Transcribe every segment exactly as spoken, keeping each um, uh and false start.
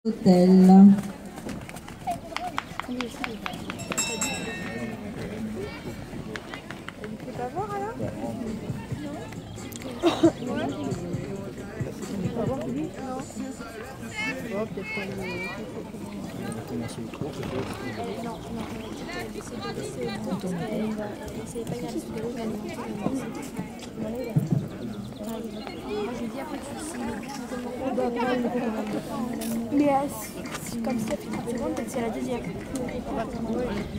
Hôtel. Tu peux pas voir alors? Non. Ouais. Tu peux pas voir lui? Non. Oh, peut-être pas le... Non, non, c'est pas laisser c'est pas grave, c'est de l'eau, moi je lui dis après tu signes. Mais euh, si, si comme ça fait trente secondes, peut-être c'est la deuxième. On va prendre.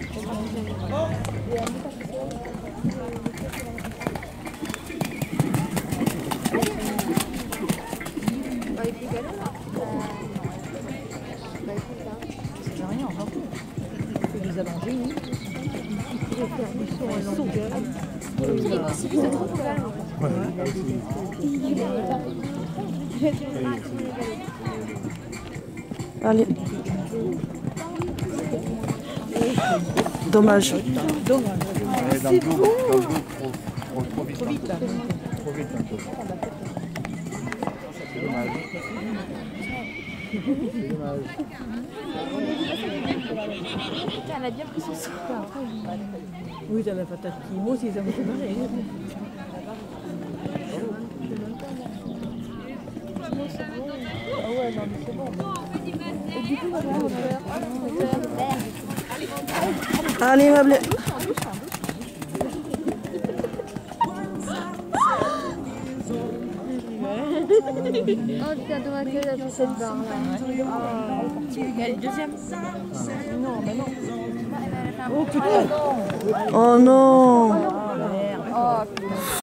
Bah il fait galère là. Bah écoute là. C'est rien, on va plus. Il faut les allonger, oui. Il pourrait faire du saut à longueur. Il est possible de trop calme. Allez. Dommage. Dommage. C'est bon. Trop vite. Trop vite. Trop vite un peu. C'est dommage. C'est dommage. Elle a bien pris son soin. Oui, ça va pas t'attirer. Moi aussi, ça me fait marrer. Ah ouais, non, mais c'est bon. Et du coup, on va faire. Allez, ma blé. Oh putain, dommage qu'elle a fait cette barre là. Tu veux gagner le deuxième? Non, mais non. Oh putain! Oh non. Oh putain.